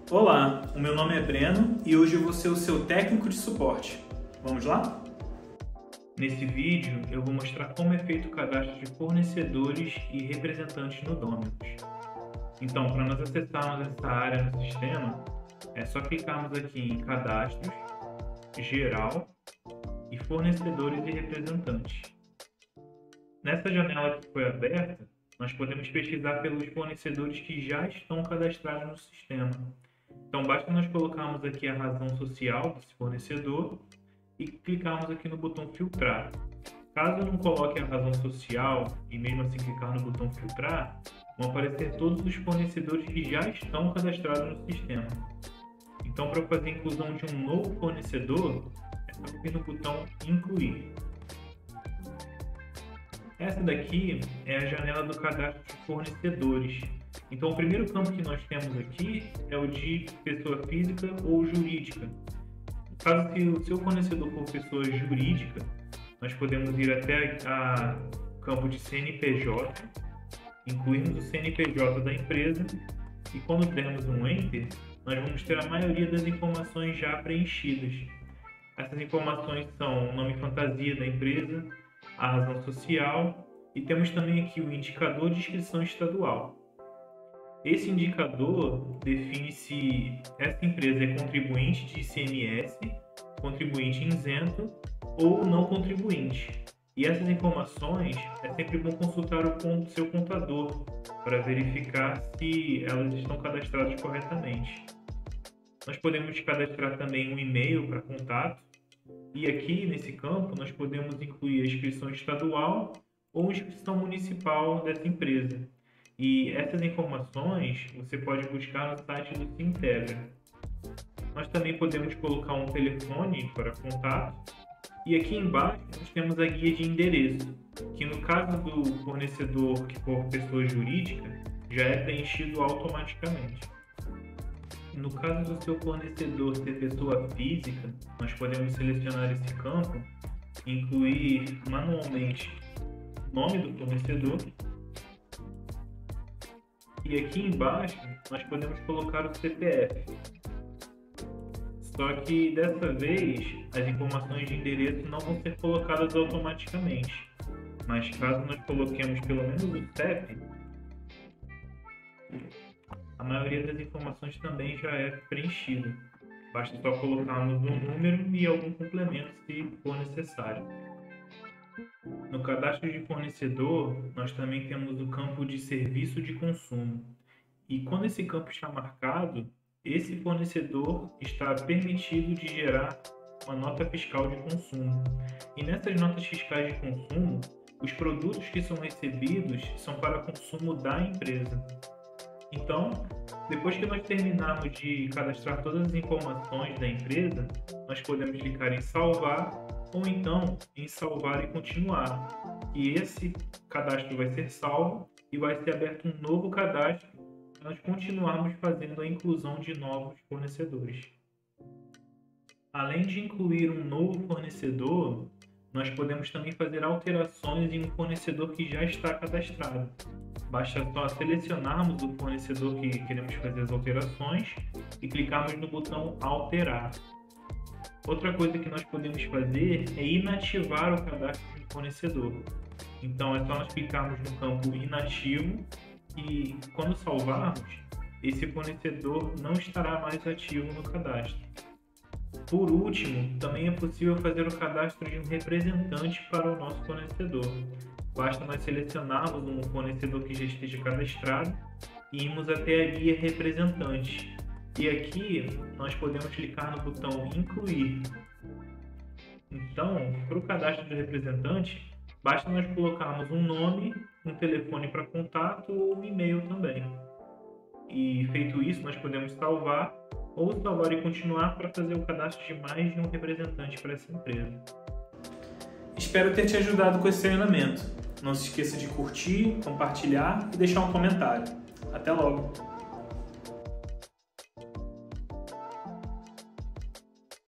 Olá, o meu nome é Breno e hoje eu vou ser o seu técnico de suporte. Vamos lá? Nesse vídeo eu vou mostrar como é feito o cadastro de fornecedores e representantes no Dominus. Então, para nós acessarmos essa área no sistema, é só clicarmos aqui em Cadastros, Geral e Fornecedores e Representantes. Nessa janela que foi aberta, nós podemos pesquisar pelos fornecedores que já estão cadastrados no sistema. Então, basta nós colocarmos aqui a razão social desse fornecedor e clicarmos aqui no botão Filtrar. Caso eu não coloque a razão social e mesmo assim clicar no botão Filtrar, vão aparecer todos os fornecedores que já estão cadastrados no sistema. Então, para fazer a inclusão de um novo fornecedor, é só clicar no botão Incluir. Essa daqui é a janela do cadastro de fornecedores. Então, o primeiro campo que nós temos aqui é o de pessoa física ou jurídica. No caso que o seu fornecedor for pessoa jurídica, nós podemos ir até o campo de CNPJ, incluirmos o CNPJ da empresa e quando dermos um Enter, nós vamos ter a maioria das informações já preenchidas. Essas informações são o nome fantasia da empresa, a razão social e temos também aqui o indicador de inscrição estadual. Esse indicador define se essa empresa é contribuinte de ICMS, contribuinte isento ou não contribuinte. E essas informações é sempre bom consultar o seu contador para verificar se elas estão cadastradas corretamente. Nós podemos cadastrar também um e-mail para contato e aqui nesse campo nós podemos incluir a inscrição estadual ou inscrição municipal dessa empresa. E essas informações você pode buscar no site do Sintegra. Nós também podemos colocar um telefone para contato e aqui embaixo nós temos a guia de endereço, que no caso do fornecedor que for pessoa jurídica, já é preenchido automaticamente. No caso do seu fornecedor ser pessoa física, nós podemos selecionar esse campo e incluir manualmente o nome do fornecedor. E aqui embaixo nós podemos colocar o CPF. Só que dessa vez as informações de endereço não vão ser colocadas automaticamente. Mas caso nós coloquemos pelo menos o CEP, a maioria das informações também já é preenchida. Basta só colocarmos um número e algum complemento se for necessário. No cadastro de fornecedor, nós também temos o campo de serviço de consumo. E quando esse campo está marcado, esse fornecedor está permitido de gerar uma nota fiscal de consumo. E nessas notas fiscais de consumo, os produtos que são recebidos são para consumo da empresa. Então, depois que nós terminarmos de cadastrar todas as informações da empresa, nós podemos clicar em salvar ou então em salvar e continuar. E esse cadastro vai ser salvo e vai ser aberto um novo cadastro para nós continuarmos fazendo a inclusão de novos fornecedores. Além de incluir um novo fornecedor, nós podemos também fazer alterações em um fornecedor que já está cadastrado. Basta só selecionarmos o fornecedor que queremos fazer as alterações e clicarmos no botão Alterar. Outra coisa que nós podemos fazer é inativar o cadastro do fornecedor. Então é só nós clicarmos no campo Inativo e quando salvarmos, esse fornecedor não estará mais ativo no cadastro. Por último, também é possível fazer o cadastro de um representante para o nosso fornecedor. Basta nós selecionarmos um fornecedor que já esteja cadastrado e irmos até a guia representante. E aqui nós podemos clicar no botão Incluir. Então, para o cadastro de representante, basta nós colocarmos um nome, um telefone para contato ou um e-mail também. E feito isso, nós podemos salvar ou salvar e continuar para fazer o cadastro de mais de um representante para essa empresa. Espero ter te ajudado com esse treinamento. Não se esqueça de curtir, compartilhar e deixar um comentário. Até logo!